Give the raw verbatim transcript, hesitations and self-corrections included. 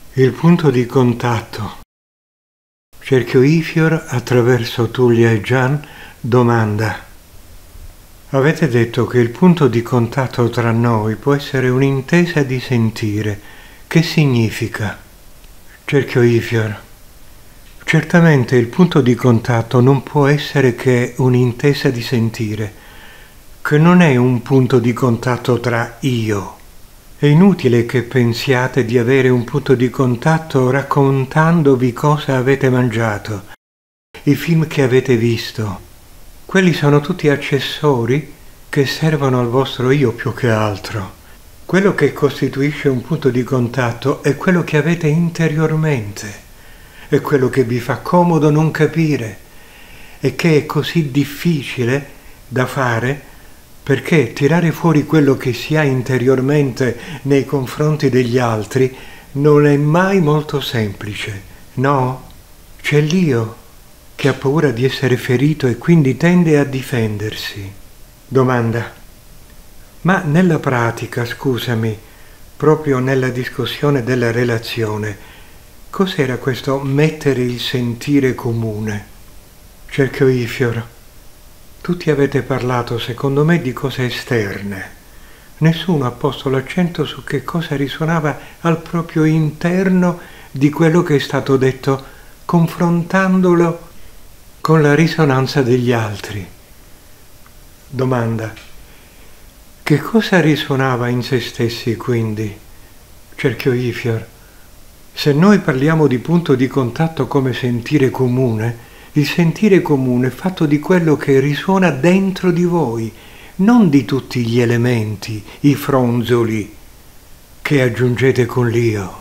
Il punto di contatto. Cerchio Ifior attraverso Tullia e Gian domanda: avete detto che il punto di contatto tra noi può essere un'intesa di sentire. Che significa? Cerchio Ifior: certamente il punto di contatto non può essere che un'intesa di sentire, che non è un punto di contatto tra io. È inutile che pensiate di avere un punto di contatto raccontandovi cosa avete mangiato, i film che avete visto. Quelli sono tutti accessori che servono al vostro io più che altro. Quello che costituisce un punto di contatto è quello che avete interiormente, è quello che vi fa comodo non capire e che è così difficile da fare, perché tirare fuori quello che si ha interiormente nei confronti degli altri non è mai molto semplice, no? C'è l'io che ha paura di essere ferito e quindi tende a difendersi. Domanda: ma nella pratica, scusami, proprio nella discussione della relazione, cos'era questo mettere il sentire comune? Cerchio Ifior: tutti avete parlato, secondo me, di cose esterne. Nessuno ha posto l'accento su che cosa risuonava al proprio interno di quello che è stato detto, confrontandolo con la risonanza degli altri. Domanda: che cosa risuonava in se stessi, quindi? Cerchio Ifior: se noi parliamo di punto di contatto come sentire comune, il sentire comune è fatto di quello che risuona dentro di voi, non di tutti gli elementi, i fronzoli che aggiungete con l'io.